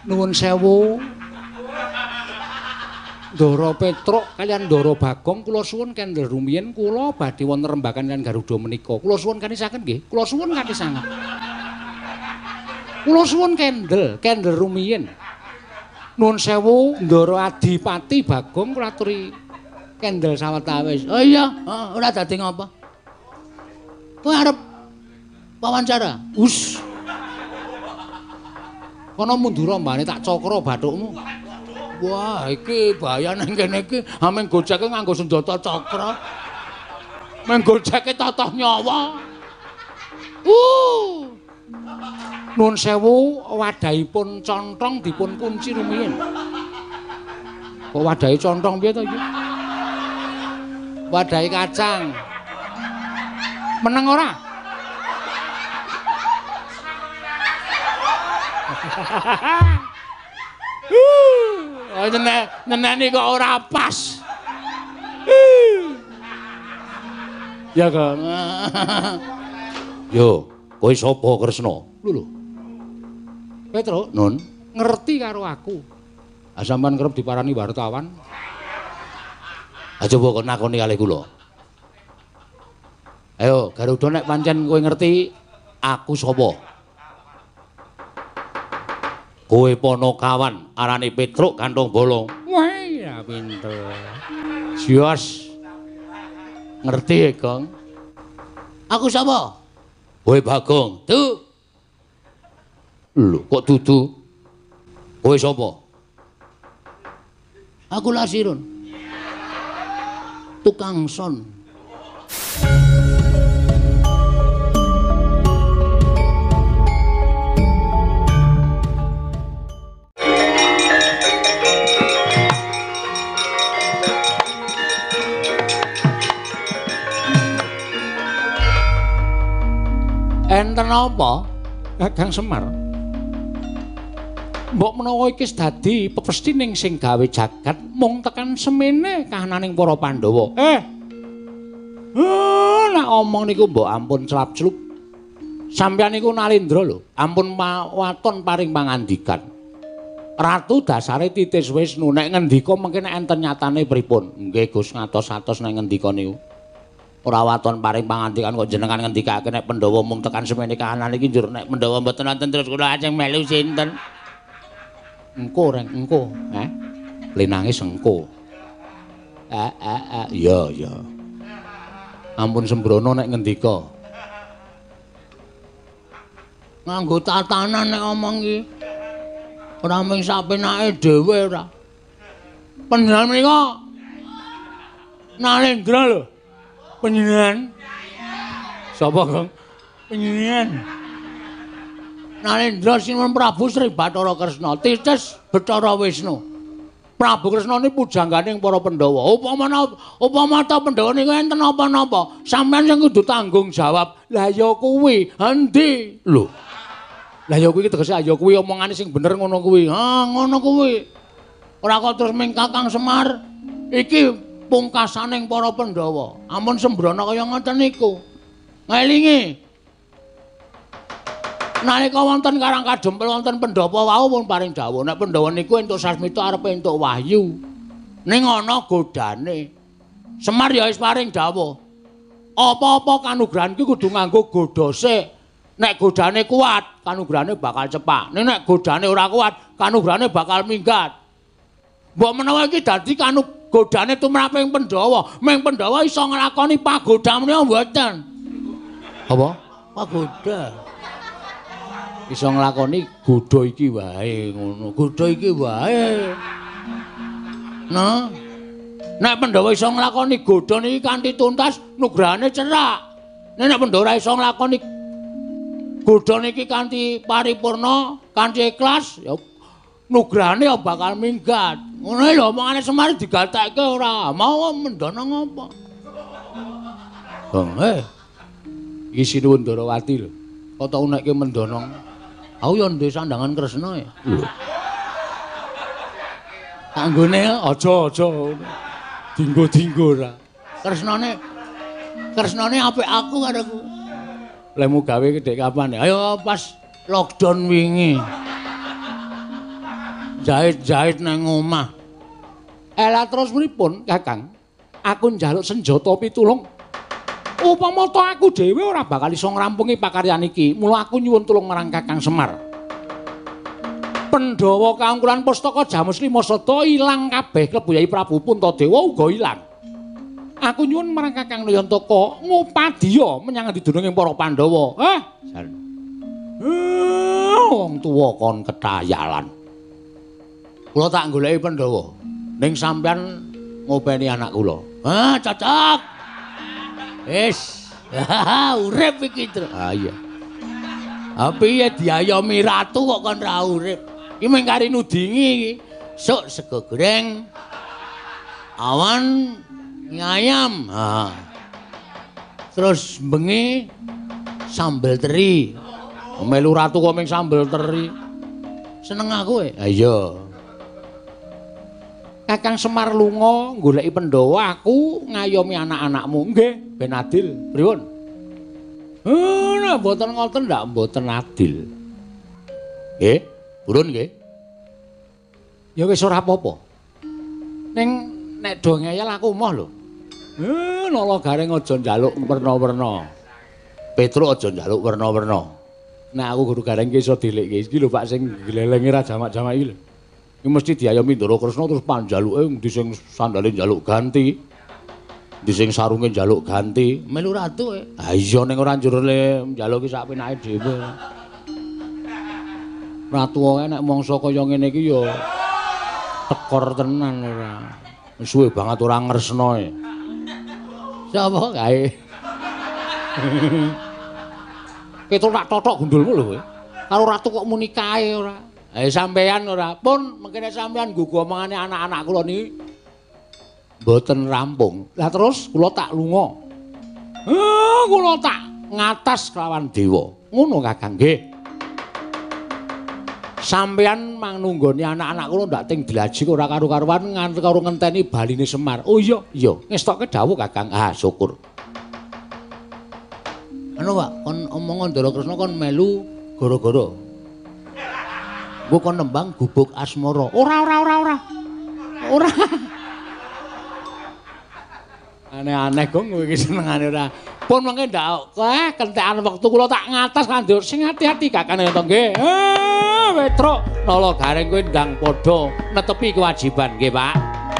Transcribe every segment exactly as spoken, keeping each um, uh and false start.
Nuwun sewu. Ndara Petruk kaliyan Ndara Bagong kula suwun kendel rumiyin kula badhe wonten rembagan kaliyan Garuda menika. Kula suwun kanisaken nggih. Kula suwun kanthi sanget. Kula suwun kendel, kendel rumiyin. Nuwun sewu Ndara Adipati Bagong kula aturi kendel sawetawis. Oh iya, heeh, ora dadi ngapa? Kowe arep wawancara? Us. Kono mundur mbane tak cokro bathukmu. Wah, iki bahaya nang kene iki, ameng gojeke nganggo senjata cakra. Meng gojeke totoh nyawa. Uh. Nuwun sewu, wadahipun contong dipun kunci rumiyin. Kok wadahe contong piye to iki? Wadahe kacang. Meneng ora? Oh, nenek, nenek kok ora pas. Ya, Kang. Yo, kowe sapa Kresna? Lho lho. Petruk, Nun, ngerti karo aku. Ah sampean kerep diparani wartawan. Ah coba kok nakoni kalih kula. Ayo, Garuda nek pancen kowe ngerti aku sapa? Kowe Ponokawan arane Petruk Kantong Bolong. Wah, ya pinter. Sios. Ngerti ya, Gong? Aku sapa? Kowe Bagong. Tuh. Lho, kok dudu? Kowe sapa? Aku Lasirun. Tukang son. Enten apa, Kakang Semar? Mbok menawa iki dadi pepesthi ning sing gawe jagat mung tekan semene kahananing para Pandhawa. Eh. Oh, nek omong niku mbok ampun celap-celup. Sampeyan niku Nalendra lho, ampun waton paring pangandikan. Ratu dasare titis Wisnu nek ngendika mengke nek enten nyatane pripun? Nggih Gus ngatos-atos nek ngendika niku. Ora waton paring pangandikan kok jenengan ngendikake nek Pandhawa mung tekan semene kahanan iki njur nek Pandhawa mboten wonten terus kula ajeng melu sinten. Engko reng engko, eh? Lenangis engko. Eh eh eh iya iya. Ampun sembrono nek ngendika. Nganggo tatanan nek omong iki. Ora mung sapenake dhewe ora. Panjenengan menika Nalendra lho. Panjenengan sapa, Kang? Panjenengan Nalendra Sinuwun Prabu Sri Bathara Kresna titis Bathara Wisnu. Prabu Kresna niku pujangganing para Pandhawa. Upamana upama ta Pandhawa niku enten apa-napa, sampeyan sing kudu tanggung jawab. Lah ya kuwi, endi? Lho. Lah ya kuwi tegese ya kuwi omongane sing bener ngono kuwi. Ha, ngono kuwi. Ora kok terus ming Kakang Semar iki pungkasaning para Pandhawa. Ampun sembrono kaya ngoten niku. Ngelingi. Nalika wonten Karang Kadempel wonten Pandhawa wau pun paring dawuh nek Pandhawa niku entuk sasmita arepe entuk wahyu. Ning ana godane. Semar ya wis paring dawuh. Apa-apa kanugrahan iki kudu nganggo godha sik. Nek godane kuat, kanugrahane bakal cepak. Nek godane ora kuat, kanugrahane bakal minggat. Mbok menawa iki dadi kanu godane tumraping Pandhawa, meng Pandhawa iso nglakoni pagoda menika mboten. Apa? Pagoda. Iso nglakoni godha iki wae ngono. Godha iki wae. Nah. Nek Pandhawa iso nglakoni godha niki kanthi tuntas, nugrahane cerak. Nek Pandhawa ora iso nglakoni godha niki kanthi paripurna, kanthi ikhlas, ya nugrahane ya bakal minggat. Ngono lho omongane Semar digatekke ora. Mau mendana ngapa? Bang, eh. Iki Sinuwun Darawati lho. Kok tau nekke mendana. Aku ya ndek sandangan Kresna ya. Lho. Kanggone aja-aja. Dinggo-dinggo ora. Kresnane Kresnane apik aku karo aku. Lemu gawe dek kapan ya? Ayo pas lockdown wingi. jahit-jahit nang omah. Ela terus pripun, Kakang? Aku njaluk senjata pitulung. Upama to aku dhewe ora bakal iso ngrampungi pakaryan iki. Mula aku nyuwun tulung marang Kakang Semar. Pandhawa kaungkulan pustaka Jamus Lima Sada ilang kabeh klebu Yai Prabu Puntadewa uga ilang. Aku nyuwun marang Kakang Nayantaka ngupadya menyang endi dununging para Pandhawa. Hah? Wong tuwa kon ketayalan. Kula tak goleki Pandhawa. Ning sampean ngopeni anak kula. Ah, cocok. Wis. Urip iki, Tru. Ah iya. Ah piye diayomi ratu kok kon ra urip? Iki mung kari nudingi iki. Sok sego goreng. Awan nyayam. Ha. Terus bengi sambel teri. Melu ratu kok mung sambel teri. Seneng aku e. Ha iya. Kakang Semar lunga goleki Pandhawa, aku ngayomi anak-anakmu. Nggih, ben adil. Pripun? Oh, nek mboten ngoten ndak mboten adil. Nggih, purun nggih. Ya wis ora apa-apa. Ning nek do ngeyel aku emoh lho. Eh, Nala Gareng aja njaluk werna-werna. Petruk aja njaluk werna-werna. Nek aku Guru Gareng ki iso dilikke iki lho Pak sing glelengi ra jamak-jamak iki lho. Iki mesti diayomi Ndara Kresna terus panjaluke endi sing sandale njaluk ganti. Endi sing sarunge njaluk ganti. Melu ratu e. Ha iya ning ora njurle njaluki sak penake dhewe. Ratu wae nek mangsa kaya ngene iki ya tekor tenan ora. Wis suwe banget ora ngresna e. Sapa kae? Petruk tak totok gundulmu lho kowe. Karo ratu kok muni kae ora. Eh sampean ora pun mengkene sampean nggugu omongane anak-anak kula niki mboten rampung. Lah terus kula tak lunga. Eh kula tak ngatas kelawan dewa. Ngono Kakang nggih. Sampean mang nunggoni anak-anak kula ndak ting dilaji ora karo-karuan nganti karo ngenteni baline Semar. Oh iya, iya. Ngestokke dawuh Kakang. Ah syukur. Anu Pak, kon omongan Ndara Kresna kon melu gara-gara Gue kon nembang gubuk asmara. Ora ora ora ora. Ora. Aneh-aneh kok kowe iki senengane ora. Pun mengke ndak eh kentekan wektu kula tak ngatas kandur sing ati-ati kakane to nggih. Eh Petruk Nala Gareng kowe ndang padha netepi kewajiban nggih Pak.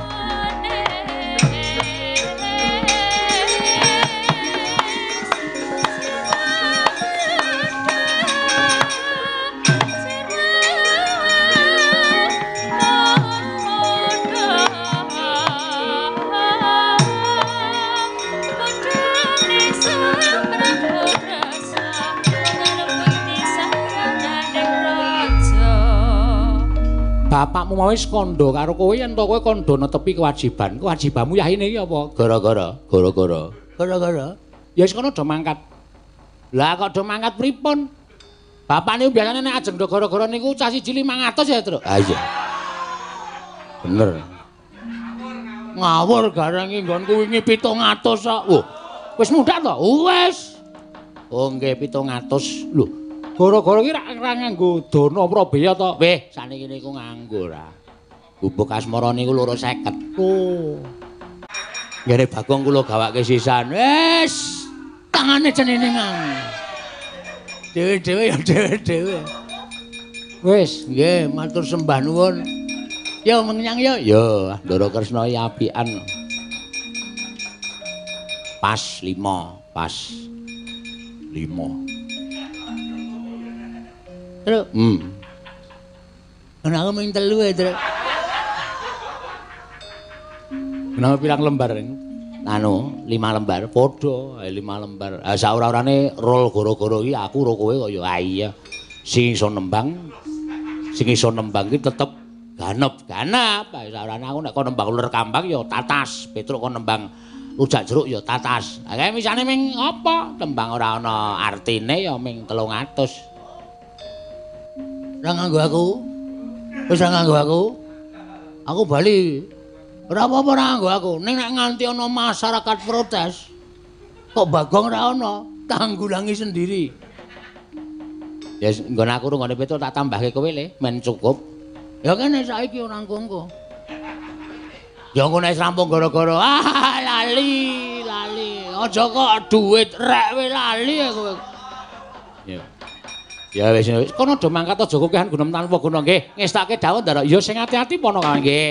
Bapakmu mau wis kandha karo kowe yen to kowe kandha netepi kewajiban. Kewajibanmu yahine iki apa? Gara-gara, gara-gara. Gara-gara. Ya wis kono do mangkat. Lah kok do mangkat pripun? Bapak niku biasane nek ajeng do gara-gara niku cah siji lima ratus ya, Truk. Ha iya. Bener. Ngawur gareng iki nggonku wingi pitung atus kok. Wah, wis mudhak to? Wis. Oh nggih pitung atus. Lho. Gara-gara iki ra nganggo dana Prabaya to. Weh, saniki niku nganggo ra. Gubuk asmara niku loro seket. Oh. Ngene Bagong kula gawake sisan. Wis, tangane ceningan. Dewe-dewe ya dewe-dewe. Wis, nggih, matur sembah nuwun. Ya menyang ya. Ya, Ndara Kresna ya apian. Pas lima, pas lima. Truk. Hmm. Ana aku mung telu ae, Truk. Kenapa pirang lembar? Anu, lima lembar. Padha, lima lembar. Ah saora-orane rol gara-gara iki aku karo kowe kok ya ah iya. Sing iso nembang, sing iso nembang iki tetep ganep, ganep. Ah saorane aku nek kon nembang uler kambang ya tatas, Petruk kon nembang rujak jeruk ya tatas. Ah kae misane ming apa? Tembang ora ana artine ya ming telung atus. Ora nganggo aku. Wis ora nganggo aku. Aku bali. Ora apa-apa ora nganggo aku. Ning nek nganti ana masyarakat protes, kok Bagong ora ana, tanggulangi sendiri. Ya nggon aku rungone Petruk tak tambahke kowe le, men cukup. Ya kene saiki ora engko. Ya engko nek rampung gara-gara ah lali, lali. Aja kok dhuwit rek we lali kowe. Ya. Ya wis wis kono do mangkat aja kokehan gunem tanpa guna nggih. Ngestake dawuh ndara. Ya sing ati-ati pono kae nggih.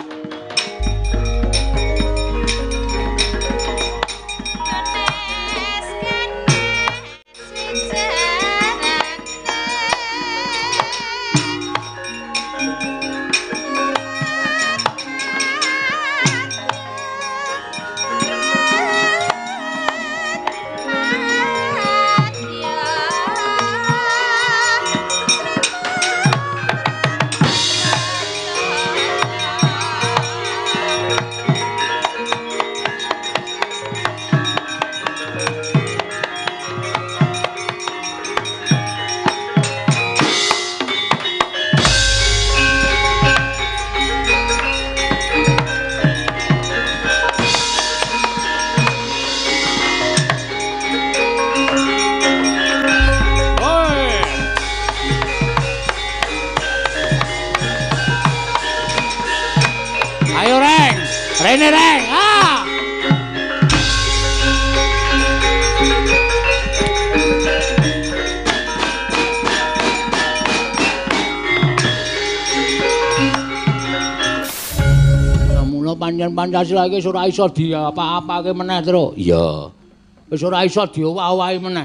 Rene reng, ah. Mula panjen Pancasila iki ora iso diapa-apake meneh, Tru. Iya. Wis ora iso diowah-owahi meneh.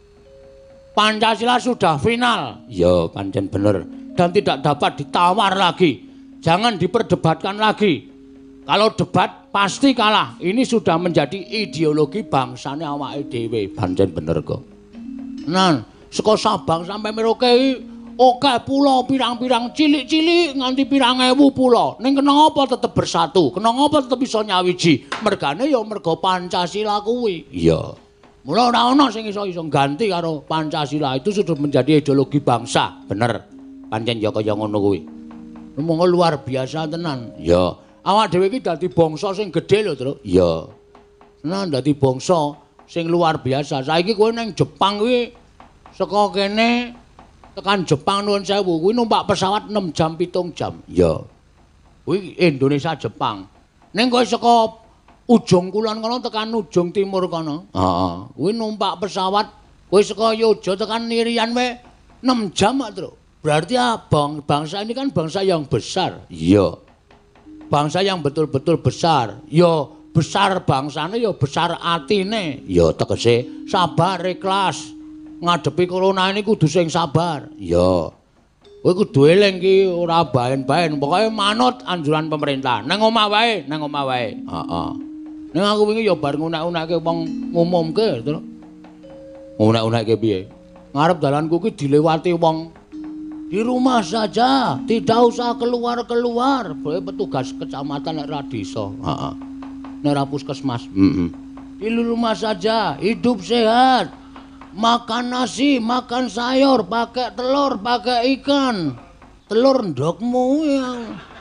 Pancasila sudah final. Iya, pancen bener. Dan tidak dapat ditawar lagi. Jangan diperdebatkan lagi. Kalau debat pasti kalah. Ini sudah menjadi ideologi bangsane awake dhewe. Pancen bener kok. Nah, saka Sabang sampai Merauke oke pulau pirang-pirang cilik-cilik nganti pirang ewu pulau. Ning kenapa tetep bersatu? Kenapa tetep iso nyawiji? Mergane ya mergo Pancasila kuwi. Iya. Mula ora ana sing iso-iso ganti karo Pancasila. Itu sudah menjadi ideologi bangsa. Bener. Pancen ya kaya ngono kuwi. Monggo luar biasa tenan. Ya. Awak dhewe iki dadi bangsa sing gedhe lho, Tru. Iya. Nah, dadi bangsa sing luar biasa. Saiki kowe ning Jepang kuwi saka kene tekan Jepang nuwun sewu kuwi numpak pesawat enam jam pitung jam. Iya. Kuwi Indonesia Jepang. Ning kowe saka ujung kulon kono tekan ujung timur kono. Heeh. Kuwi numpak pesawat kowe saka Yojo tekan Irian we enam jam, Tru. Berarti ah, bang, bangsa ini kan bangsa yang besar. Iya. Bangsa yang betul-betul besar. Yo besar bangsane, yo besar atine. Yo tegese sabar, ikhlas. Ngadepi corona ini kudu sing sabar. Yo. Kowe kudu eling ki ora baen-baen. Pokoke manut anjuran pemerintah. Nang omah wae, nang omah wae. Heeh. Ning aku wingi yo bar ngunek-unekke wong ngumumke, Tru. Ngunek-unekke piye? Ngarep dalanku ki dilewati wong di rumah saja, tidak usah keluar-keluar. Petugas kecamatan nek ra desa. Heeh. Nek ra puskesmas. Heeh. Di rumah saja, hidup sehat. Makan nasi, makan sayur, pakai telur, pakai ikan. Telur ndokmu ya.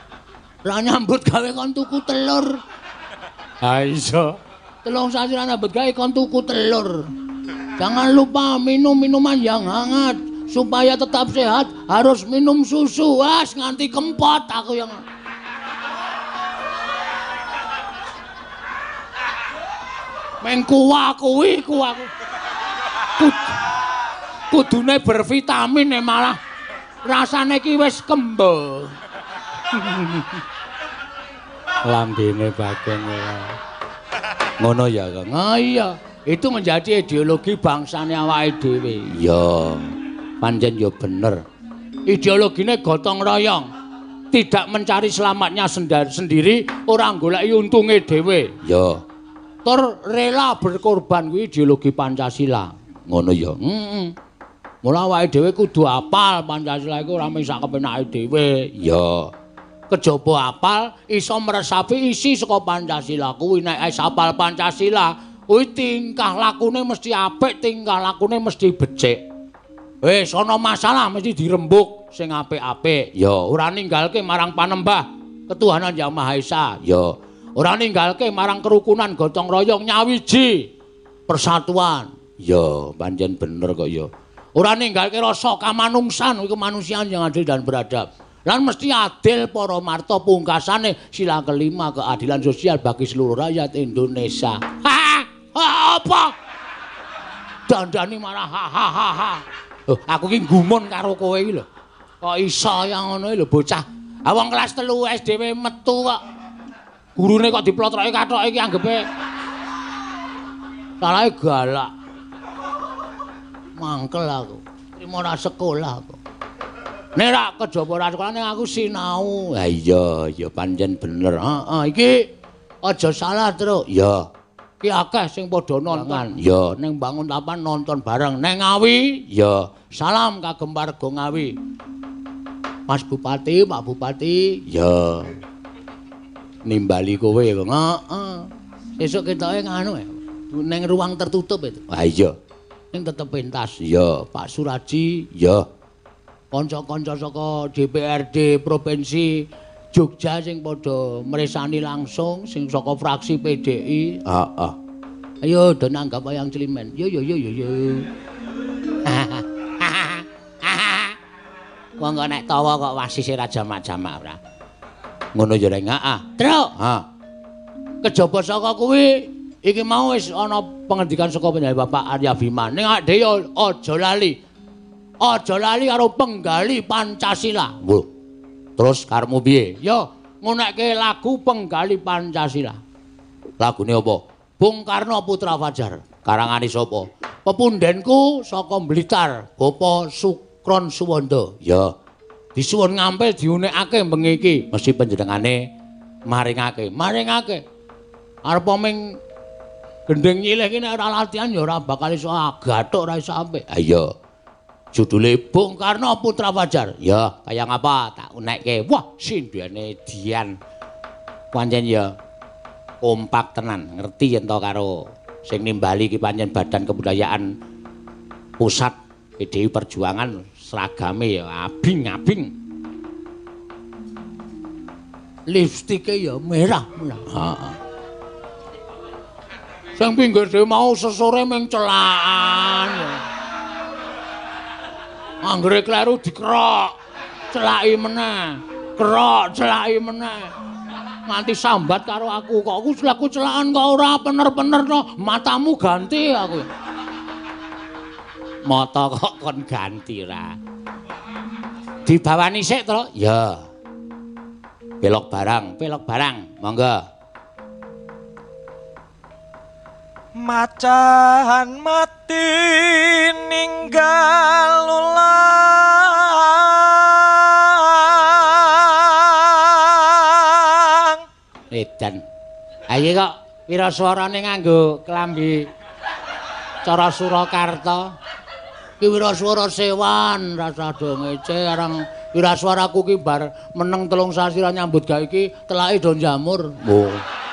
Ra nyambut gawe kon tuku telur. Ha iso. Telung sasi ra nyambut gawe kon tuku telur. Jangan lupa minum minuman yang hangat. Supaya tetap sehat harus minum susu. Wes nganti kempot aku yang mengkuwa kuwi ku aku. Kud, kudune bervitamin e malah rasane ki wis kembo. Lambene Bagong ya. Ngono ya, Kang. Ah iya, itu menjadi ideologi bangsane awake dhewe. Iya. Pancen ya bener. Ideologine gotong royong. Tidak mencari selamatnya sendiri, orang goleki untunge dhewe. Ya. Tur rela berkorban kuwi ideologi Pancasila. Ngono ya. Heeh. Mula awake dhewe kudu apal Pancasila iku ora mung sak kepenake dhewe. Ya. Kejaba apal iso meresapi isi saka Pancasila kuwi nek wis apal Pancasila, kuwi tingkah lakune mesti apik, tingkah lakune mesti becik. Wis ana masalah mesti dirembuk sing apik-apik. Ya, ora ninggalke marang panembah ketuhanan Yang Maha Esa. Ya, ora ninggalke marang kerukunan gotong royong nyawiji persatuan. Ya, pancen bener kok ya. Ora ninggalke rasa kamanungsan, kemanusiaan yang adil dan beradab. Lan mesti adil para marta pungkasane sila kelima keadilan sosial bagi seluruh rakyat Indonesia. Ha, ha apa? Dandani marah ha ha ha ha. Oh, aku ki gumun karo kowe iki lho. Kok iso ya ngono lho bocah. Ah wong kelas telu S D W metu kok. Gurune kok diplotroki kathoke iki anggepe salahe galak. Mangkel aku. Trimo ra sekolah aku. Nek ra kejaba ra sekolah ning aku sinau. Ha iya, ya pancen bener. Heeh, iki aja salah, Truk. Ya. Ki akeh sing padha nonton. Ya, ning bangun tapan nonton bareng. Ning Ngawi, ya. Salam kagem warga Ngawi. Mas Bupati, Pak Bupati, ya. Nimbali kowe kok. Heeh. Sesuk ketoke nganu ya. Ning ruang tertutup itu. Ha iya. Ning tetep pentas. Ya, Pak Suraji, ya. Kanca-kanca saka D P R D Provinsi Jogja sing padha mresani langsung sing saka fraksi P D I. Heeh. Ayo do nanggap wayang Cilimen. Yo yo yo yo yo. Wong kok nek tawa kok wasise ra jamak-jamak ora. Ngono ya rek. Heeh. Truk. Ha. Kejaba saka kuwi iki mau wis ana pengendikan saka penjari Bapak Arya Bima. Ning awake dhewe aja lali. Aja lali karo penggali Pancasila. Lho. Terus karepmu piye? Yo ngunekke lagu penggali Pancasila. Lagune apa? Bung Karno Putra Fajar. Karangane sapa? Pepundenku saka Blitar, Bapak Sukron Suwondo. Ya. Disuwun ngampil diunekake bengi iki, mesti panjenengane maringake. Maringake. Arep ming gendeng nyilih iki nek ora latihan ya ora bakal iso agathuk ora iso apik. Ha iya. Judule Bung Karno Putra Fajar. Ya, kaya ngapa tak unekke. Wah, sindene Dian. Pancen ya kompak tenan, ngerti yen to karo sing nimbali iki pancen Badan Kebudayaan Pusat P D I Perjuangan seragame ya abing-abing. Lipstike ya merah. Heeh. Sing pinggir dhewe mau sesore ming celakan. Anggere kleru dikerok, celaki meneh. Kerok, celaki meneh. Nganti sambat karo aku, kok aku selaku celakan kok ora bener-bener to. Matamu ganti aku. Mata kok kon ganti ra. Dibawani sik, Truk? Ya. Belok barang, belok barang. Monggo. Macan mati ninggal ulang. Edan. Ayo kok pira suarane nganggo klambi cara Surakarta. Ki wiraswara sewan rasa do ngece arang wiraswaraku ki bar meneng telung sasi ra nyambut gawe iki telake do jamur. Oh.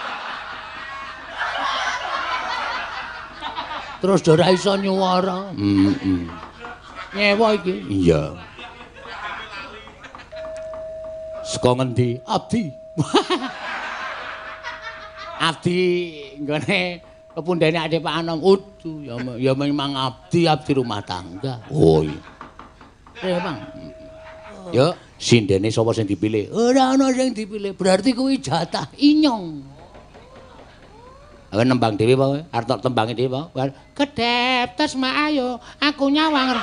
Terus ora iso nyuwara. Heeh. Nyewa iki. Iya. Saka ngendi? Abdi. Abdi nggone kepundhene Ade Pak Anom udu ya ya memang abdi abdi rumah tangga. Oh iya. Eh, Bang. Ya, sindene sapa sing dipilih? Ora ana sing dipilih. Berarti kuwi jatah inyong. Awe nembang dhewe apa kowe? Arep tok tembange dhewe apa? Kedep tes mak ayo, aku nyawang.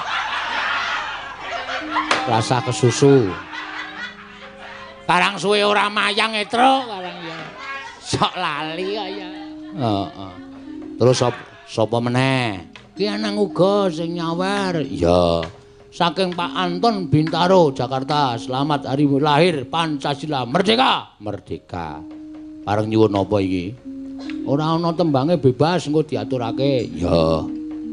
Rasa kesusu. Karang suwe ora mayang e, Truk, karang ya. Sok lali kok ya. Heeh. Terus sapa sapa meneh? Ki anang uga sing nyawer. Ya. Saking Pak Anton Bintaro, Jakarta. Selamat hari lahir Pancasila Merdeka. Merdeka. Areng nyuwun apa iki? Ora ana tembange bebas engko diaturake. Ya.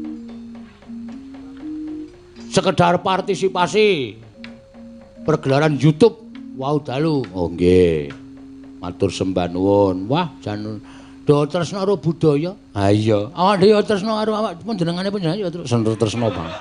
Sekedar partisipasi pergelaran YouTube wau dalu. Oh nggih. Matur sembah nuwun. Wah, jan do tresna karo budaya. Ha iya. Awak dhewe tresna karo awak panjenengane panjenengan ya terus tresna Bang.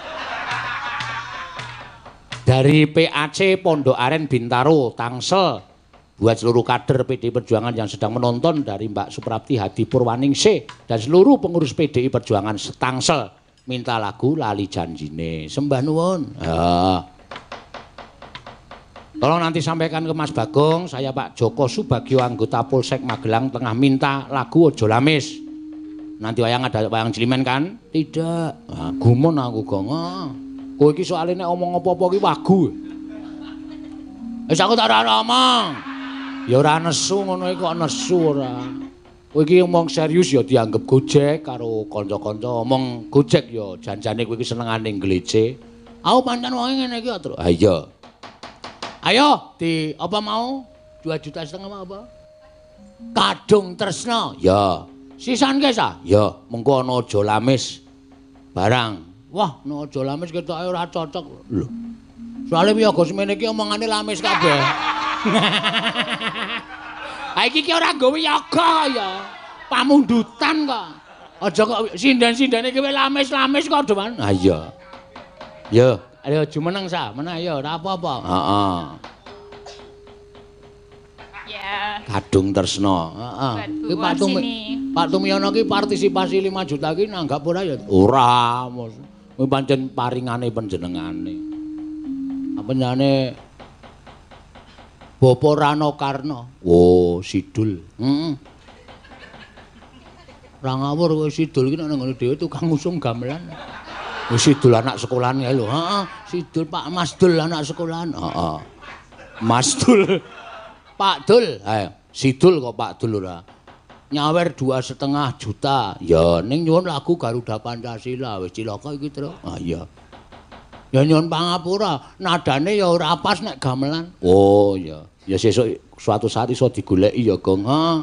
Dari P A C Pondok Aren Bintaro, Tangsel. Buat seluruh kader P D I Perjuangan yang sedang menonton dari Mbak Suprapti Hadi Purwaningsih dan seluruh pengurus P D I Perjuangan Tangsel minta lagu Lali Janjine. Sembah nuwun. Ya. Tolong nanti sampaikan ke Mas Bagong, saya Pak Joko Subagio anggota Polsek Magelang tengah minta lagu Ojo Lamis. Nanti wayang ada wayang Jilimen kan? Tidak. Nah, gumun aku gong. Ah. Kowe iki soalé nek omong apa-apa ki wagu. Wis aku tak ora omong. Ya ora nesu ngono iki kok nesu ora. Kowe iki omong serius ya dianggep gojek karo kanca-kanca. Omong gojek ya janjane kowe iki senengane glece. Aku pancen wonge ngene iki terus. Ha iya. Ayo di apa mau? dua juta setengah mau apa? Kadung tresna. Ya. Sisan ke sa? Ya, mengko ana Aja Lamis. Barang. Wah, ana Aja Lamis ketoke ora cocok. Lho. Soale wiyaga semene iki omongane lamis kabeh. Ha iki ki ora nggo wiyaga ya. Pamundutan kok. Aja kok sinden-sindene kowe lamis-lamis kok dewan. Ha iya. Ya, ayo aja meneng sa, meneng ya ora apa-apa. Heeh. Ya. Kadung tresna. Heeh. Ki Pak Tumi. Pak Tumiyono ki partisipasi lima juta ki nanggap ora ya? Ora, Mas. Kuwi pancen paringane panjenengane. Apa jane Bapak Rano Karno. Oh, Sidul. Heeh. Ora ngawur kowe Sidul ki nek nang ngene dhewe tukang ngusung gamelan. Wis Sidul anak sekolahan ya lho. Heeh, Sidul Pak Mas Dul anak sekolahan. Heeh. Mas Dul. Pak Dul. Ayo, Sidul kok Pak Dul ora. Nyawer dua setengah juta. Ya, ning nyuwun lagu Garuda Pancasila wis cilaka iki, Tru. Ah iya. Ya nyuwun pangapura, nadane ya ora pas nek gamelan. Oh iya. Ya sesuk suatu saat iso digoleki ya, Gong. Ha.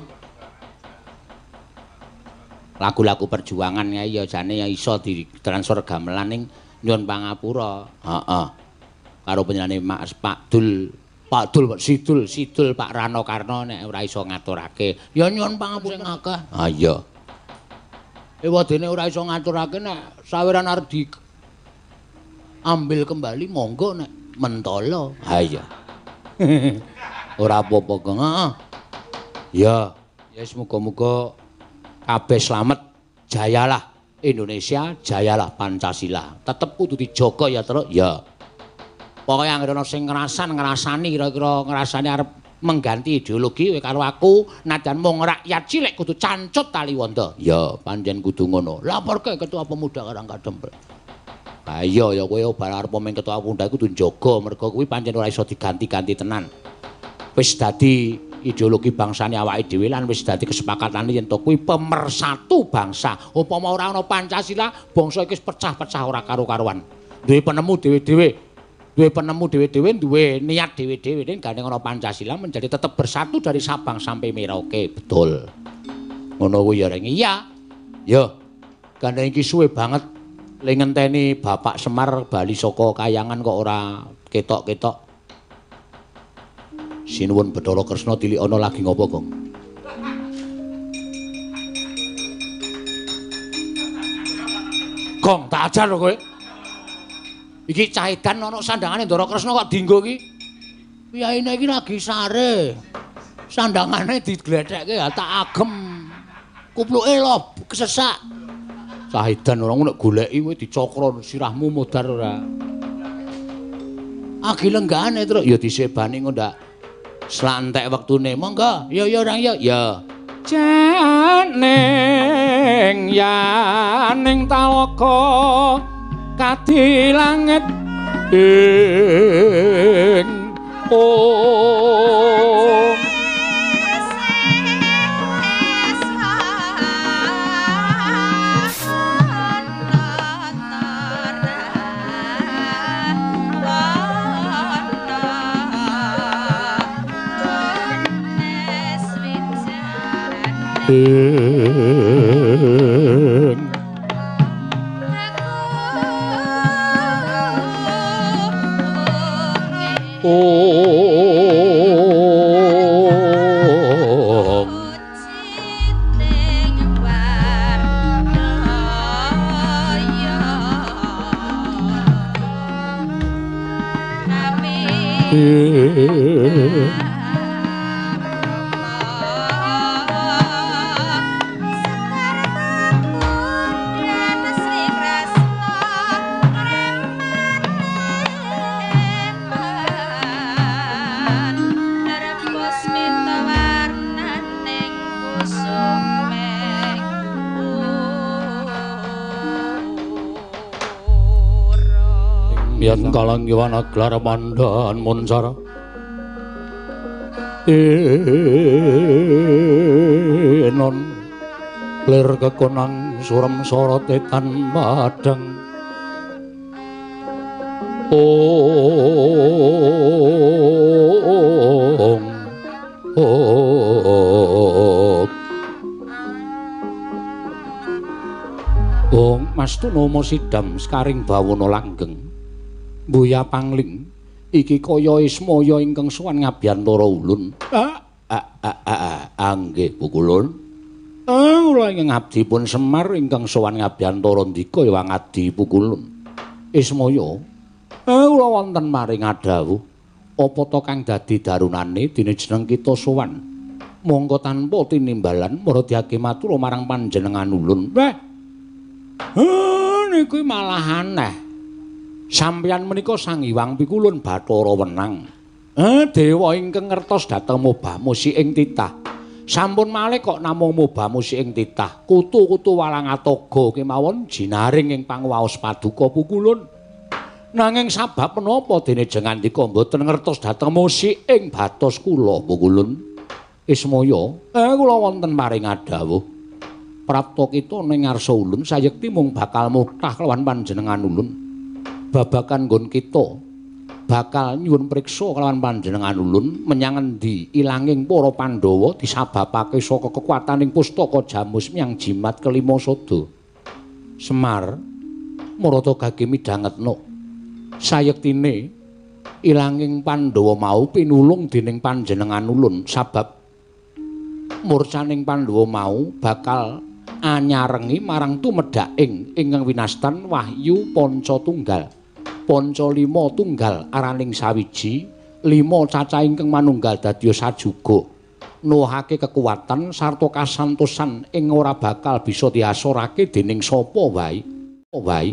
Lagu-lagu perjuangan ya ya jane ya iso ditransfer gamelan ning nyuwun pangapura. Heeh. Karo penyanyi Mas Pak Dul, Pak Dul, Pak Sidul, Sidul Pak Rano Karno nek ora iso ngaturake. Ya nyuwun pangapura sing akeh. Ha iya. Ewadene ora iso ngaturake nek saweran arep di ambil kembali monggo nek mentolo. Ha iya. Ora apa-apa, Gong. Heeh. Ya, ya muga-muga kabeh slamet, jayalah Indonesia, jayalah Pancasila. Tetep kudu dijaga ya, Tru. Ya. Pokoke anggere ana sing ngrasan ngrasani kira-kira ngrasani arep mengganti ideologi karo aku, najan mung rakyat cilik kudu cancut taliwonda. Ya, pancen kudu ngono. Laporke Ketua Pemuda Karangkadempel. Ha iya ya kowe bar arep mung Ketua Pemuda kudu njaga mergo kuwi pancen ora iso diganti-ganti tenan. Wis dadi ideologi bangsane awake dhewe lan wis dadi kesepakatane yen to kuwi pemersatu bangsa. Upama ora ana Pancasila, bangsa iki pecah-pecah ora karo-karuan. Duwe penemu dhewe-dhewe. Duwe penemu dhewe-dhewe, duwe niat dhewe-dhewe ning gandeng ana Pancasila menjadi tetap bersatu dari Sabang sampai Merauke. Betul. Ngono kuwi ya, Reng. Iya. Ya. Gandeng iki suwe banget le ngenteni Bapak Semar bali saka Kayangan kok ora ketok-ketok. Sinuwun Bathara Kresna tilik ana lagi ngopo, Gong? Gong, tak ajar lho kowe. Iki cahedan ana sandangane Ndara Kresna kok dienggo iki. Piyaine iki lagi sare. Sandangane diglethekke ya tak agem. Kupluke lho kesesak. Cahedan ora ngono goleki kowe dicokro sirahmu modar ora. Agi lenggane, Truk. Ya disebani ngondak slantek wektune. Monggo. Ya ya orang ya. Ya. Janeng yaning talaka kadi langit ing om yen kalanggiwana gelar mandhan munsara non lir kekonang surem sorotetan madang ong ong ong Mastunomo sidam skaring bawana langgeng Buya Pangling iki kaya Ismaya ingkang sowan ngabiyantara ulun ah ah ah ah anggih Pukulun ah kula ingkang abdipun Semar ingkang sowan ngabiyantara ndika ya ngadi Pukulun Ismaya ah kula wonten maring adhawuh apa to kang dadi darunane dene jeneng kita sowan monggo tanpa tinimbalan maradhi matur marang panjenengan ulun weh ah niku malah aneh sampeyan menika Sang Hyang Pikulun Bathara Wenang eh dewa ingkang ngertos dhateng Mobah Musi ing titah sampun malih kok namung Mobah Musi ing titah kutu-kutu Walangatoga kemawon jinaring ing pangwaos paduka Pukulun nanging sabab menapa dene jengandika mboten ngertos dhateng musik ing batos kula Pukulun Ismaya eh kula wonten maring adhawuh prapta kita ning ngarsa ulun sayekti mung bakal mutah kelawan panjenengan ulun babakan nggon kita bakal nyuwun priksa kelawan panjenengan ulun menyang endi ilanging para Pandhawa disababake saka kekuataning pustaka Jamus Myang Jimat kelima sada Semar marata gage midhangetna sayektine ilanging Pandhawa mau pinulung dening panjenengan ulun sabab murcaning Pandhawa mau bakal anyarengi marang tumedhaking ingkang winastan Wahyu Panca Tunggal Panca lima tunggal araning sawiji lima cacah ingkang manunggal dadya sajuga nuwuhake kekuatan sarta kasantosan ing ora bakal bisa diasorake dening sapa wae wae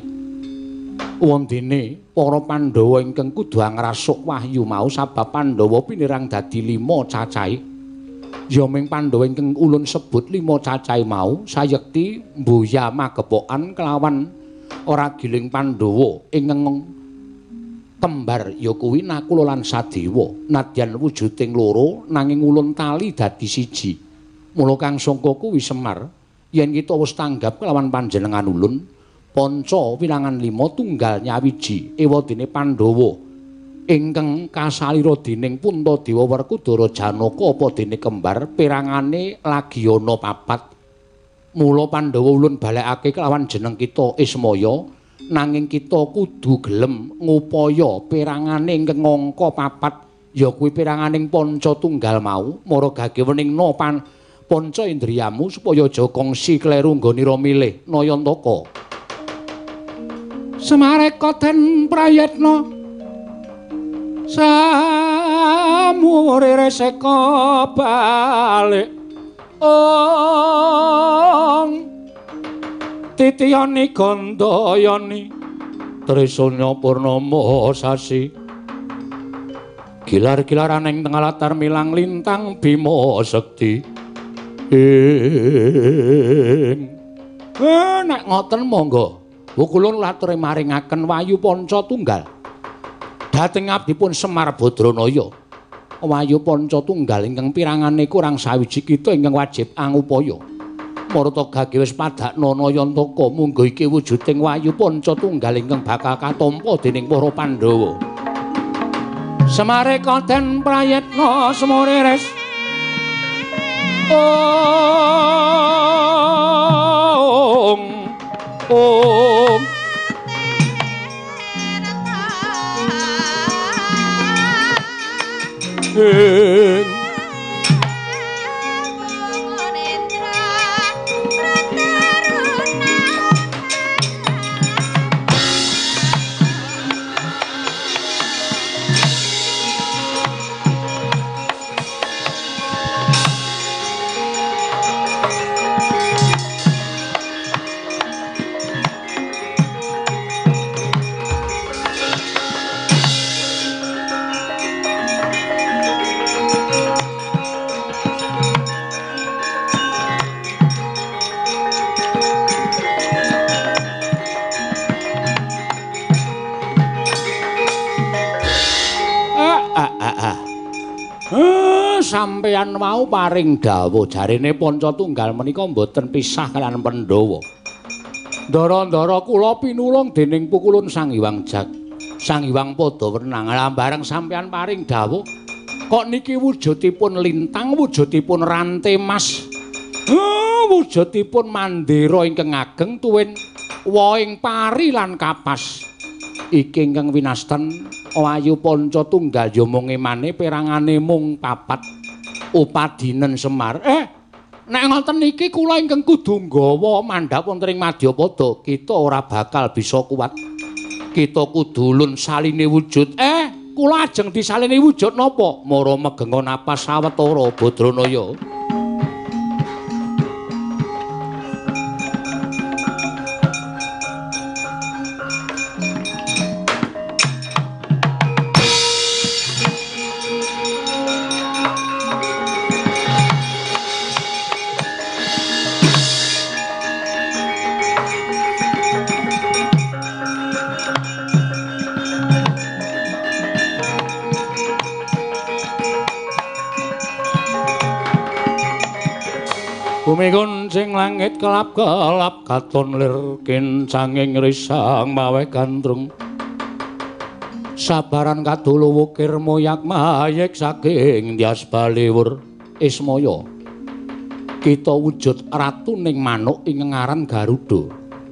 wondene para Pandhawa ingkang kudu ngrasuk wahyu mau sabab Pandhawa pinirang dadi lima cacahe ya ming Pandhawa ingkang ulun sebut lima cacahe mau sayekti mbuya magepokan kelawan ora giling Pandhawa ingkang kembar ya kuwi Nakula lan Sadewa nadyan wujuding loro nanging ulun tali dadi siji mula kang sangka kuwi Semar yen kita wis tanggap kelawan panjenengan ulun Panca wilangan lima tunggal nyawiji ewadene Pandhawa ingkang kasalira dening Puntadewa Werkudara Janaka apa dene kembar perangane lagi ana papat mula Pandhawa ulun balekake kelawan jeneng kita Ismaya nanging kita kudu gelem ngupaya perangane ingkang angka papat ya kuwi peranganing Panca tunggal mau mara gage weningna pan panca indriyamu supaya aja kongsi kleru nggonira milih Nayantaka Semareka den prayetna samurire seka balik ong titiyani gandayani trisanya purnama sasi gilar-gilaran ing tengah latar milang lintang Bima Sekti ing eh nek ngoten monggo Pukulun laturi maringaken Wahyu Panca Tunggal dhateng abdipun Semar Badranaya Wahyu Panca Tunggal ingkang pirangane kurang sawiji kita ingkang wajib angupaya marata gage wis padakna Nayantaka munggo iki wujuding Wahyu Panca Tunggal ingkang bakal katampa dening para Pandhawa Semareka den prayetna semurires ong ong ing Eh, sampeyan mau paring dawuh jarine Pancatunggal menika mboten pisah kaliyan Pandhawa. Ndara-ndara kula pinulung dening pukulun Sang Hyang Jag. Sang Hyang Padawenang lah bareng sampeyan paring dawuh. Kok niki wujudipun lintang, wujudipun rantai mas. Eh, wujudipun mandira ingkang ageng tuwin woing pari lan kapas. Iki ingkang winasten Wayu Pancatunggal ya mung emane perangane mung papat upadinen Semar. Eh, nek ngoten niki kula ingkang kudu nggawa mandhap wonten ing Madyapada, kita ora bakal bisa kuat. Kita kudu ulun saline wujud. Eh, kula ajeng disaline wujud napa? Mara megenga napas sawetara Badranaya. Bumi kuncing langit kelap-kelap katon lir kincanging risang mawe gandrung. Sabaran kadulu wukir moyak mayek saking Dyas Baliwur Ismaya. Kita wujud ratuning manuk ing ngaran Garuda.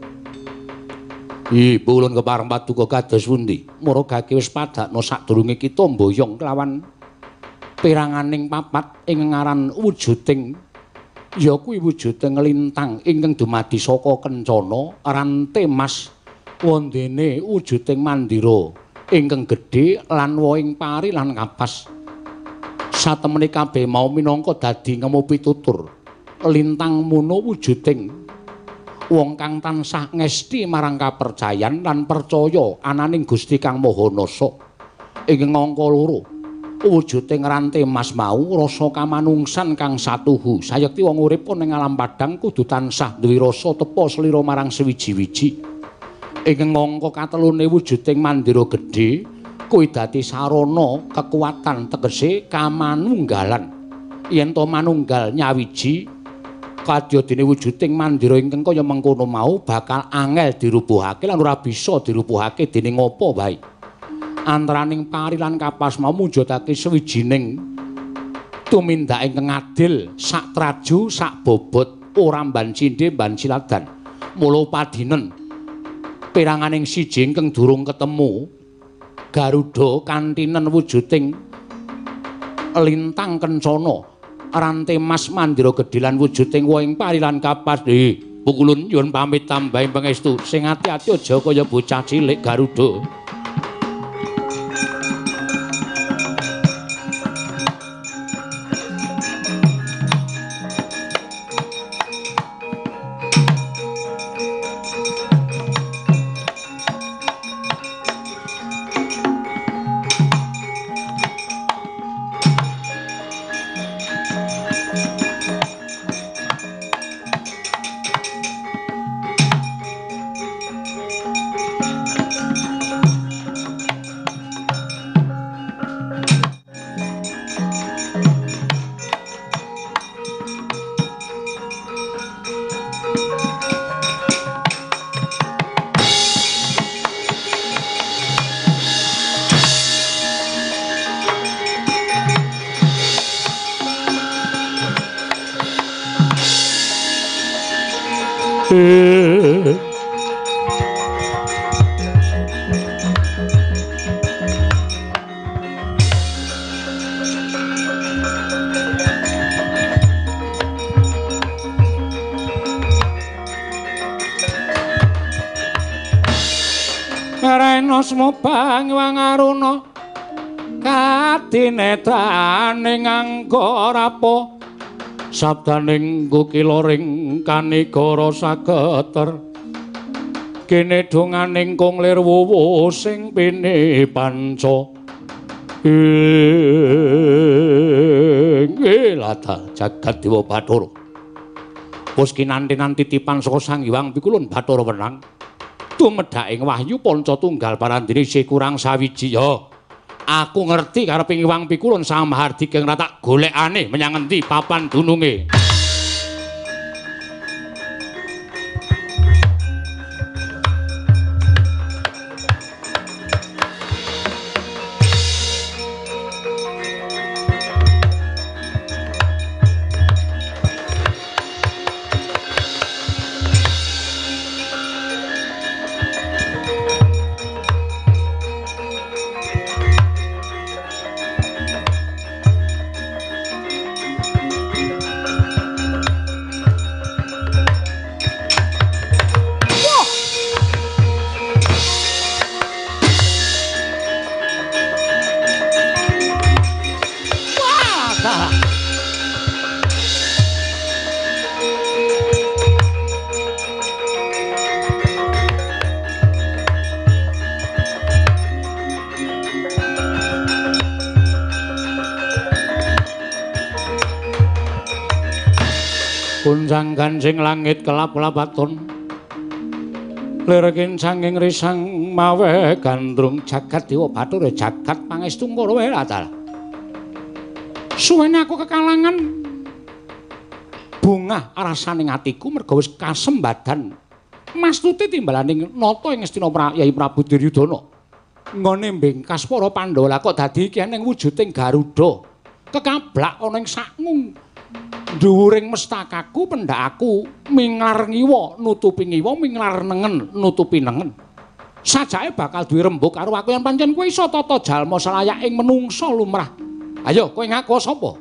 Ibu ulun kepareng paduka kados pundi? Maragake wis padakna sadurunge kita mboyong kelawan piranganing papat ing ngaran wujuding ya kuwi wujuding lintang ingkang dumadi saka kencana rantai mas wondene wujuding mandira ingkang gedhe lan woing pari lan kapas. Satemene kabeh mau minangka dadi ngemu pitutur lintang muno wujuding wong kang tansah ngesti marang kapercayan lan percaya ananing Gusti Kang Maha Nasa. Ing angka loro wujuding rantai mas mau rasa kamanungsan kang satuhu. Sayekti wong urip ning alam padhang kudu tansah duwe rasa tepa slira marang sewiji-wiji. Ing angka katelune wujuding mandira gedhe kuwi dadi sarana kekuatan tegese kamanunggalan. Yen to manunggal nyawiji kadyadene wujuding mandira ingkang kaya mengkono mau bakal angel dirubuhake lan ora bisa dirubuhake dening apa wae. Antaraning pari lan kapas mau mujudake sewijining tumindak ingkang adil, sak traju, sak bobot, ora mban cindhe mban ciladan. Mula padinen piranganing siji ingkang durung ketemu Garuda kantinen wujuding lintang kencana rantai mas mandira gedhe lan wujuding woing pari lan kapas. Eh, pukulun nyuwun pamit tambahing pangestu. Sing ati-ati aja kaya bocah cilik Garuda. Asma Bangwang Aruna katinetraning Angkarapo sabdaning kukiloring kanigara sageter kene donganing kunglir wuwu sing pini panca ing lata jagat dewa Bathara wis kinanti-nanti titipan saka Sang Hyang Pikulun Bathara Wenang tumedhaking wahyu Pancatunggal parandene isih kurang sawiji ya Aku ngerti kareping Iwang Pikulun sama Mahardika ing tak golekane menyang endi papan dununge. Kunjang gancing langit kelap-kelapaton lirikin sanging risang mawe gandrung jagat dewa batur jagat pangestu ngoro wae latal suwene aku kekalangan bungah rasaning atiku merga wis kasembadan mastuti timbalaning nata ing Astina Yai Prabu Duryudana ngone mbengkas para Pandhawa kok dadi iki ning wujuding Garuda kekablak ana ing sakmung dhuwuring mestakaku pendhakaku minglar ngiwa nutupi ngiwa minglar nengen nutupi nengen sajake bakal duwe rembug karo aku yen pancen kowe iso tata jalma selayak ing menungsa lumrah ayo kowe ngaku sapa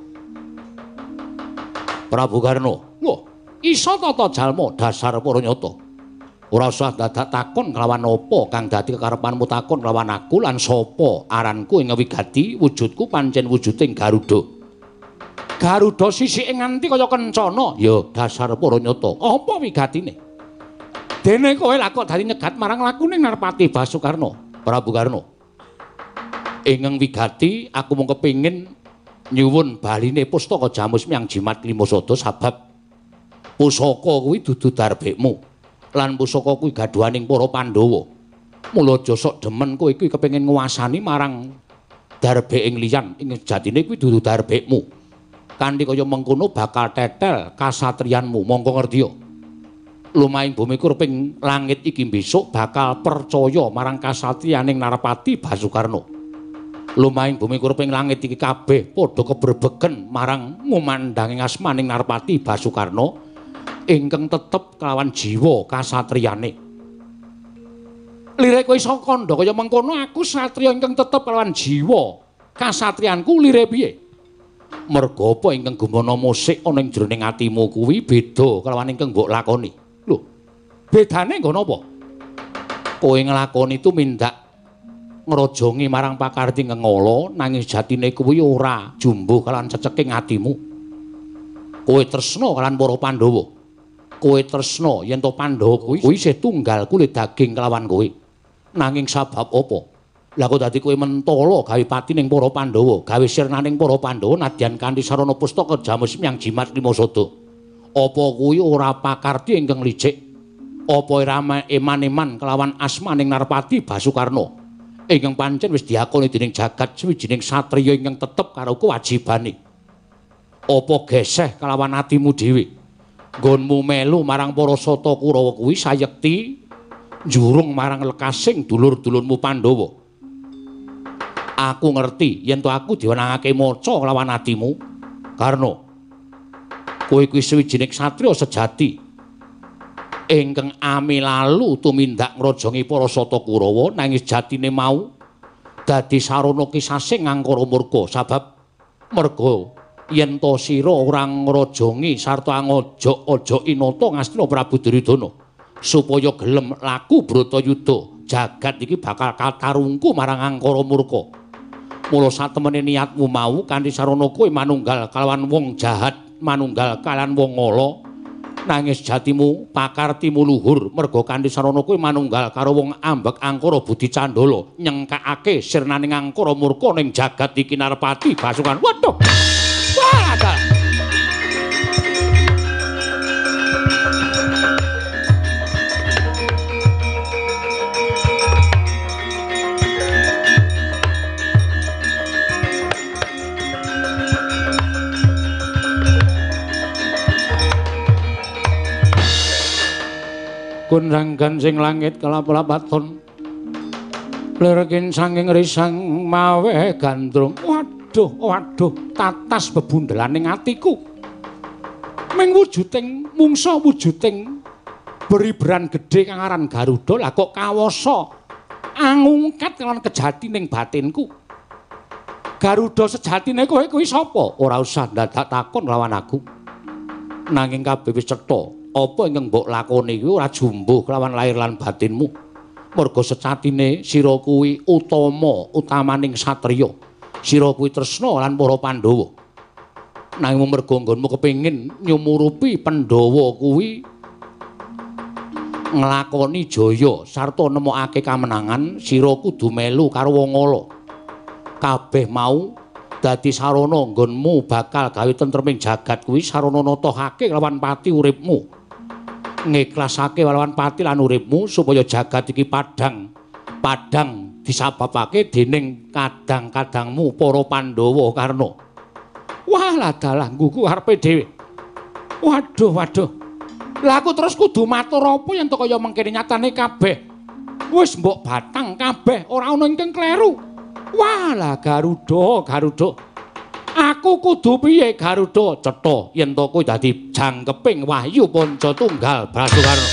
Prabu Karna lho iso tata jalma dasar para nyata ora usah dadak takon kelawan apa kang dadi kekarepanmu takon kelawan aku lan sapa aranku ing wigati wujudku pancen wujuding Garuda Garuda sisike nganti kaya kencana ya dasar para nyata apa wigatine dene kowe lak kok dadi nyegat marang lakune Narpati Basukarna Prabu Karna ingeng wigati aku mung kepingin nyuwun baline pustaka Jamus Myang Jimat Klimasada sabab pusaka kuwi dudu darbekmu lan pusaka kuwi gaduhaning para Pandhawa mula aja sok demen kowe iki kepengin nguasani marang darbek ing liyan ing jatine kuwi dudu darbekmu kanthi kaya mengkono bakal tetel kasatriyanmu monggo ngertiya lumahing bumi kurping langit iki besok bakal percaya marang kasatriyaning Narpati Basukarna lumahing bumi kurping langit iki kabeh padha kebrebegen marang ngumandhanging asmaning Narpati Basukarna ingkang tetep kelawan jiwa kasatriyane lirik kowe iso kandha kaya mengkono aku satriya ingkang tetep kelawan jiwa kasatriyanku lire piye merga apa ingkang gumana musik ana ing jroning atimu kuwi beda kelawan ingkang mbok lakoni. Lho, bedane nggo napa? Kowe nglakoni tumindak ngrojongi marang pakarti ngengala nanging jatine kuwi ora jumbuh kelawan ceceking atimu. Kowe tresna kelawan para Pandhawa. Kowe tresna yen to Pandhawa kuwi kuwi isih tunggal kulit daging kelawan kowe. Nanging sabab apa? Lah kok dadi kowe mentala gawe pati ning para Pandhawa, gawe sirnaning para Pandhawa nadyan kanthi sarana pustaka Jamus Myang Jimat Klimasada. Apa kuwi ora pakarti ingkang licik? Apa ora eman-eman kelawan asmaning Narpati Basukarna ingkang pancen wis diakoni dening jagat sawijining satriya ingkang tetep karo kewajibane? Apa geseh kelawan atimu dhewe? Nggonmu melu marang para Sata Kurawa kuwi sayekti njurung marang lekasing dulur-dulurmu Pandhawa. Aku ngerti yen to aku diwenangake maca kelawan atimu karena kowe kuwi sawijining satriya sejati ingkang amilalu tumindak ngrojongi para Sata Kurawa nanging jatine mau dadi sarana kisasing ngangkara murka sabab merga yen to sira ora ngrojongi sarta ngojok-ojoki nata Ngastina Prabu Duryudana supaya gelem laku Bratayuda jagat iki bakal katarungku marang angkara murka. Mula satemene niatmu mau kanthi sarana kowe manunggal kalawan wong jahat, manunggal kalawan wong ala, nanging jatimu pakartimu luhur merga kanthi sarana kowe manunggal karo wong ambek angkara budi candala nyengkakake sirnaning angkara murka ning jagat iki Narpati Basukan. Waduh. Wah, ada. Kunranggan sing langit kelap-lapaton. Lirkin sanging risang mawe gandrung. Waduh, waduh, tatas bebundelaning atiku. Ming wujuding mungsa wujuding beribran gedhe kang aran Garuda lah kok kawasa angungkat kelawan kejati ning batinku. Garuda sejatine kowe kuwi sapa? Ora usah dadak takon lawan aku. Nanging kabeh wis cetha. Apa ingkang mbok lakoni kuwi ora jumbuh kelawan lahir lan batinmu. Merga sejatine sira kuwi utama utamaning satriya. Sira kuwi tresna lan para Pandhawa. Nanging merga nggonmu kepengin nyumurupi Pandhawa kuwi nglakoni jaya sarta nemokake kamenangan, sira kudu melu karo wong ala. Kabeh mau dadi sarana nggonmu bakal gawe tentreming jagat kuwi sarana natohake lawan pati uripmu. Ngiklasake lawan pati lan uripmu supaya jagat iki padhang. Padhang disababake dening kadang-kadangmu para Pandhawa Karna. Wah lah dalah ngguku arepe dhewe. Waduh, waduh. Lah aku terus kudu matur apa yen to kaya mengkene nyatane kabeh. Wis mbok batang kabeh, ora ana ingkang kleru. Wah lah Garuda, Garuda. Aku kudu piye Garuda? Cetha yen to kowe dadi jangkeping Wahyu Pancatunggal Basukarna.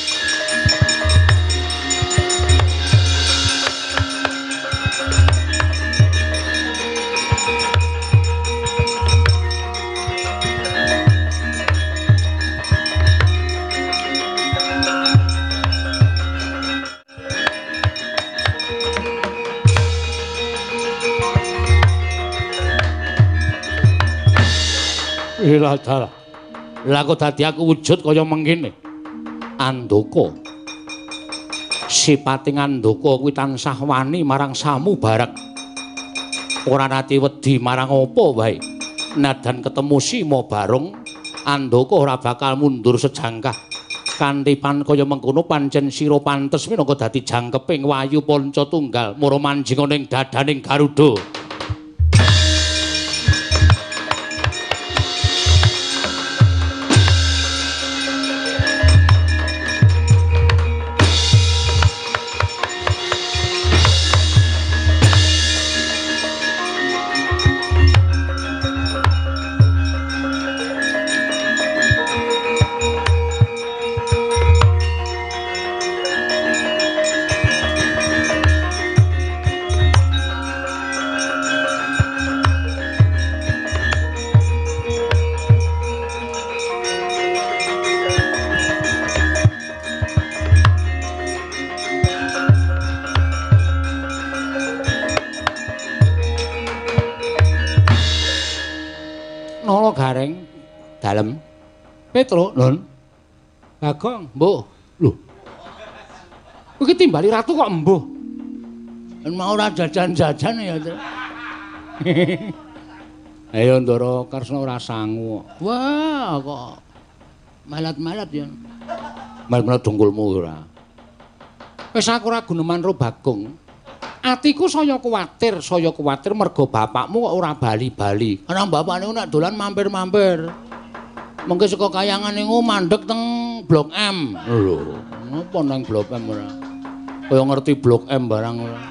Ilah dalah. Lah kok dadi aku wujud kaya mengkene. Andaka. Sipating Andaka kuwi tansah wani marang samu barak. Ora nate wedi marang apa wae. Nadan ketemu Sima Barung, Andaka ora bakal mundur sejangkah. Kanthi pan kaya mengkono pancen sira pantes minangka dadi jangkeping Wahyu Pancatunggal mara manjing ning dadaning Garuda. Nala Gareng dalem. Petro, Nun. Bagong, mbuh. Lho. Iki timbali ratu kok embuh. En mau ora jajan-jajan ya. Ayo Ndara Karsna ora sangu. Wah, kok malat-malat ya. Malat-malat dungkulmu ora. Wis aku ora guneman ro Bagong. Atiku saya kuwatir, saya kuwatir merga bapakmu kok ora bali-bali. Ana bapakne nek dolan mampir-mampir. Mengke saka kayangan niku mandeg teng Blok M. Lho, napa nang Blok M ora? Kaya ngerti Blok M barang ora.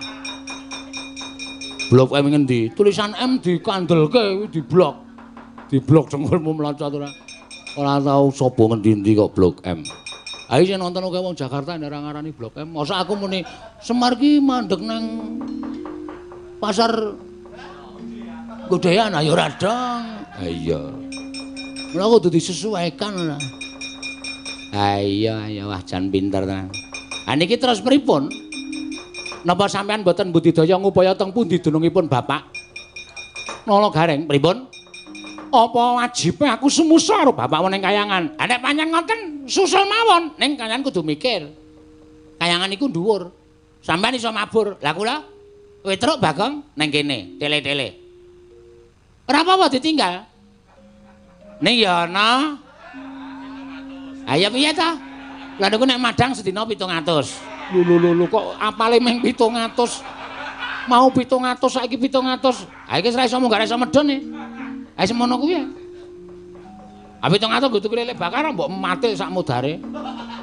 Blok M ngendi? Tulisan M dikandelke di blok. Di blok dengkulmu mlacat ora. Ora tau sapa ngendi-endi kok Blok M. Ayo sing nonton oke wong Jakarta nek ora ngarani Blok M. Masa aku muni Semar ki mandeg nang pasar Godayan ayo ora dong. Ha iya. Ora kudu disesuaikan ora. Ha iya ya wah jan pinter tenan. Ha niki terus pripun? Napa sampean mboten budidaya ngupaya teng pundi dunungipun Bapak? Nala Gareng pripun? Apa wajibe aku sumusa karo bapakmu ning kayangan? Ha nek panjang ngoten susul mawon, ning kayangan kudu mikir. Kayangan iku dhuwur. Sampeyan iso mabur. Lah kula kowe truk Bagong ning kene, tele-tele. Ora apa-apa ditinggal. Ning ya ana. Ayo piye ta? Lah niku nek madang sedina pitung atus. Lho lho lho kok apale meng pitung atus. Mau pitung atus saiki pitung atus. Ha iki ora iso munggah iso medhon e. Ha semono kuwi ya. Ha pitung atus kudu kelele bakar mbok mati sak mudare.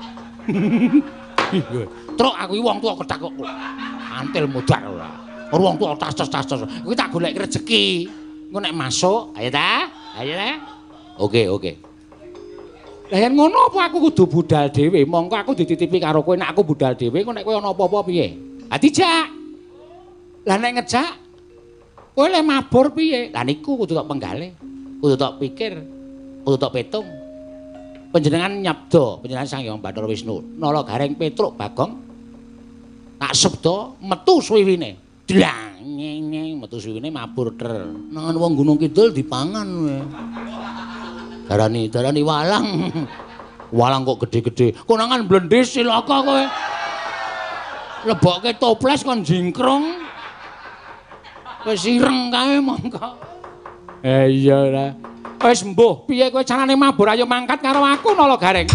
Truk aku iki wong tuwa kedak kok. Antil modar ora. Wong tuwa tas-tas-tas. Kuwi tak goleki rejeki. Engko nek masuk, ayo ta? Ayo ta? Oke, oke. Lah yen ngono apa aku kudu budal dhewe? Mongko aku dititipi karo kowe nek aku budal dhewe, engko nek kowe ana apa-apa piye? Ha dijak. Lah nek ngejak kowe le mabur piye? Lah niku kudu tak penggale. Kudu tak pikir. Kudu tak petung. Panjenengan nyabda, panjenengan Sang Hyang Bathara Wisnu, Nala Gareng Petruk Bagong. Tak sebda metu suwiwine. Dlang nyeng metu suwiwine mabur ter. Nangan wong Gunung Kidul dipangan kowe. Darani, darani walang. Walang kok gede-gede. Konangan blendhes cilaka kowe. Lebokke toples kon jingkrung. Wis ireng kae mongko. Eh iya lah. Wis mbuh, piye kowe carane mabur ayo mangkat karo aku Nala Gareng.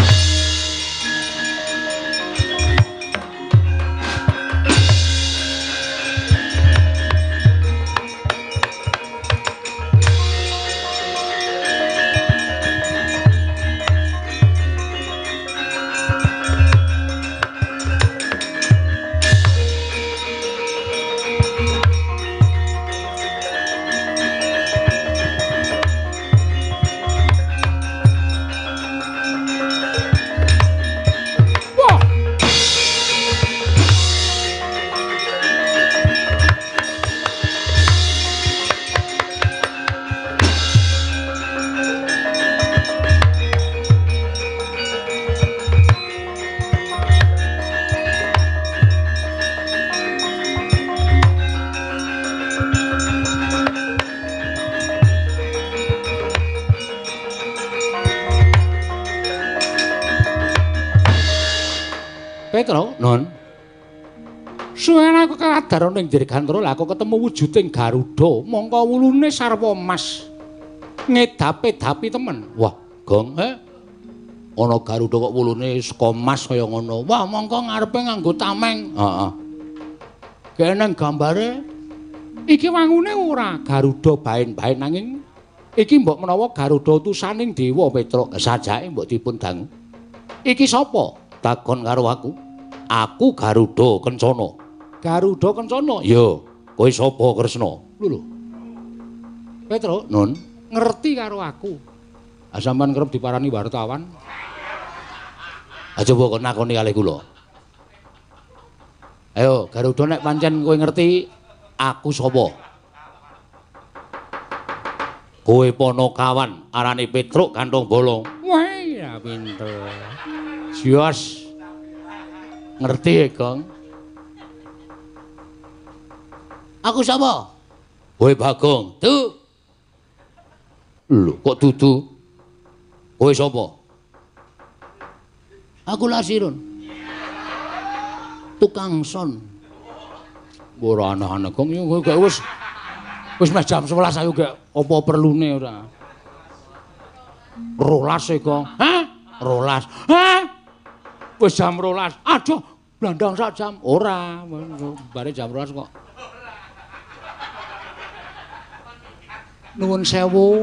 Petruk, Non. Suwen aku kadar ning Dirgantara lah aku ketemu wujuding Garuda, mongko wulune sarwa emas. Ngedape-dapi temen. Wah, Gong, he? Ana Garuda kok wulune saka emas kaya ngono. Wah, mongko ngarepe nganggo tameng. Heeh. Keneng gambare iki wangune ora Garuda baen-baen nanging iki mbok menawa Garuda utusaning dewa Petruk. Sajake mbok dipun dangu. Iki sapa? Takon karo aku. Aku Garuda Kencana. Garuda Kencana? Ya, kowe sapa Kresna? Lho lho. Petruk, Nun, ngerti karo aku. Ah sampean kerep diparani wartawan. Ah coba kok nakoni kalih kula. Ayo, Garuda nek pancen kowe ngerti aku sapa? Kowe Panakawan, arane Petruk Kantong Bolong. Wah, ya pinter. Jos. Ngerti ya, Gong? Aku sapa? Kowe Bagong. Tuh. Lho, kok dudu? Kowe sapa? Aku Lasirun. Tukang son. Ora ana-ana, Gong. Kowe gak wis wis meh jam sewelas ayo gak apa perlune ora. rolas e, Gong. Hah? Rolas. Hah? Wis jam rolas. Aduh, blandang sak jam. Ora, bare jam rolas kok. Nuwun sewu.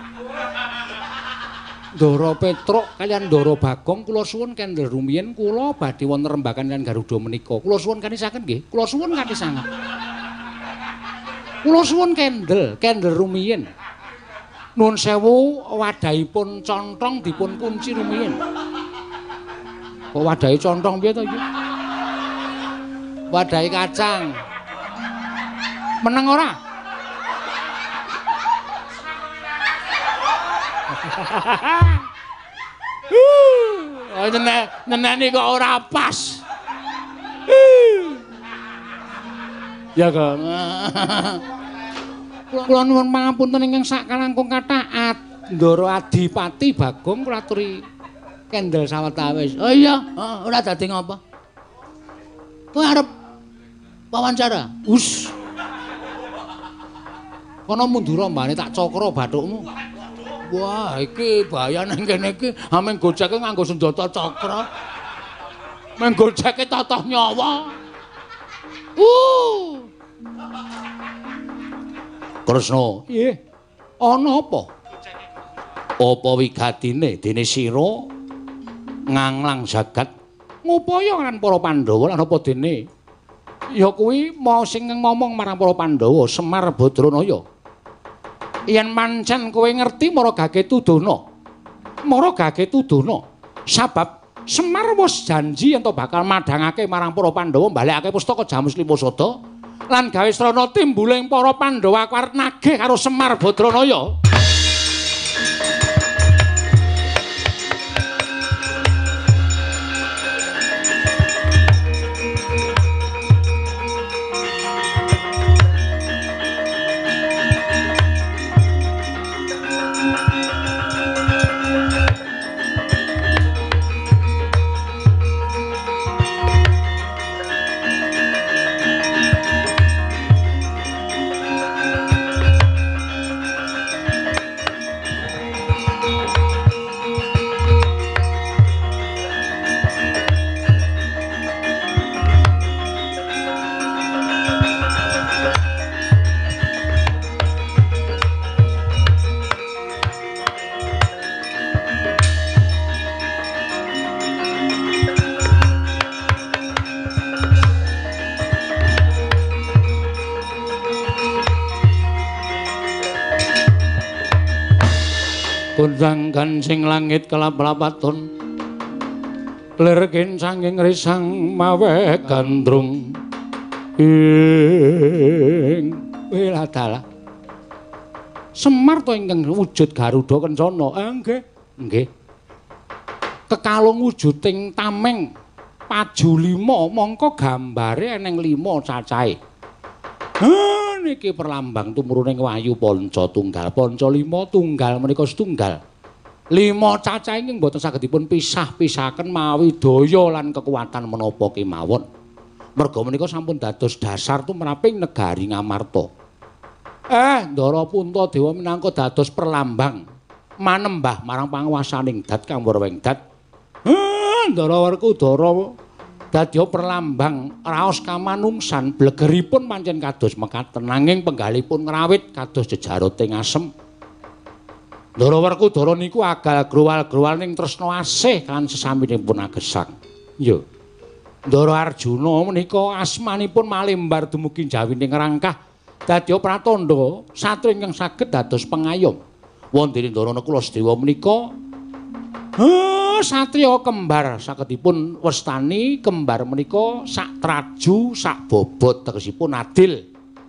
Ndara Petruk kalian Ndara Bagong kula suwun kendel rumiyin kula badhe wonten rembagan kalian Garuda menika. Kula suwun kanisaken nggih. Kula suwun kanthi sanget. Kula suwun kendel, kendel rumiyin. Nuwun sewu wadhahipun contong dipun kunci rumiyin. Kok wadahe contong piye to iki? Wadahe kacang. Meneng ora? Oh, nenek, nenek kok ora pas. Ya, Kang. Kula nuwun pangapunten ingkang sak kalangkung kathah Ndara Adipati Bagong kula aturi kendel sawetawis. Oh iya, heeh, ora dadi ngapa? Kowe arep wawancara? Us. Kono mundura mbane tak cokro bathukmu. Wah, iki bahaya nang kene iki. Ameng gojeke nganggo senjata cakra. Meng gojeke totoh nyawa. Uh. Kresna. Nggih. Ana apa? Apa wigatine dene sira nganglang jagat ngupaya kan para Pandhawa lan apa dene ya kuwi mau sing ngomong marang para Pandhawa Semar Badranaya. Yen pancen kowe ngerti mara gage tudana. Mara gage tudana. Sabab Semar wis janji yen to bakal madhangake marang para Pandhawa balekake pustaka Jamus Lima Sada lan gawe srana timbuling para Pandhawa arep nagih karo Semar Badranaya. Kundang sing langit kelap-lapaton lerken sanging risang mawe gandrung ing wiladala Semar to ingkang wujud Garuda Kencana. Ah nggih nggih kekalung wujuding tameng paju lima mongko gambare eneng lima cacahe. Ha niki perlambang tumruning Wahyu Panca tunggal Panca lima tunggal menika setunggal. Lima cacah ingkang boten saged dipun pisah-pisahaken mawi daya lan kekuatan menapa kemawon. Merga menika sampun dados dasar tumraping negari Ngamarta. Eh, Ndara Puntadewa minangka dados perlambang manembah marang panguwasaning Dat Kang Werwengdat. Ha, Ndara Werkudara dadi perlambang raos kamanungsan blegeripun pancen kados mekaten nanging penggalipun ngrawit kados jejaroting asem. Ndara Werkudara niku agal growal-growal ning tresna asih kan sesaminipun agesang. Yo. Ndara Arjuna menika asmanipun malembar dumugi jawining rangkah dadi pratandha satria ingkang saged dados pengayom. Wonten Ndara Nakula Sedewa menika ha satriya kembar sagedipun wastani kembar menika sak traju sak bobot tegesipun adil.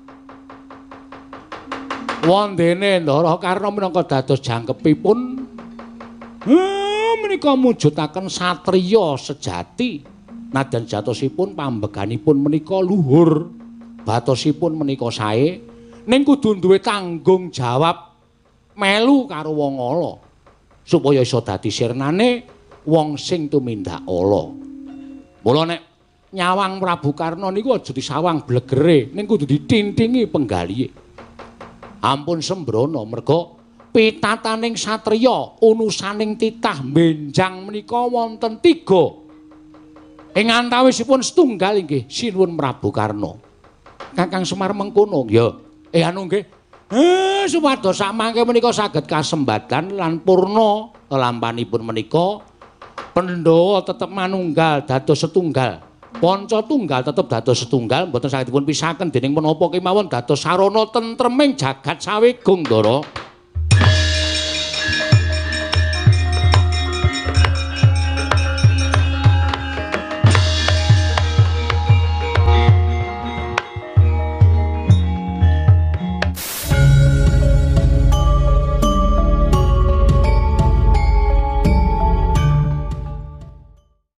Wondene Ndara Karna minangka dados jangkepipun ha menika mujudaken satriya sejati. Nadyan jatosipun pambeganipun menika luhur. Batosipun menika sae ning kudu duwe tanggung jawab melu karo wong ala. Supaya iso dadi sirnane wong sing tumindak ala. Mula nek nyawang Prabu Karna niku aja disawang blegere, ning kudu ditintingi penggalihe. Ampun sembrono merga pitataning satriya unusaning titah benjang menika wonten tiga. Ing antawisipun setunggal inggih sinuwun Prabu Karna. Kakang Semar mengkono ya. Eh anu nggih. Eh, supados samangke menika saged kasembadan lan purna lampanipun menika Pandhawa tetep manunggal dados setunggal. Panca tunggal tetep dados setunggal mboten saged dipun pisahaken dening menapa kemawon dados sarana tentreming jagat sawegung Ndara.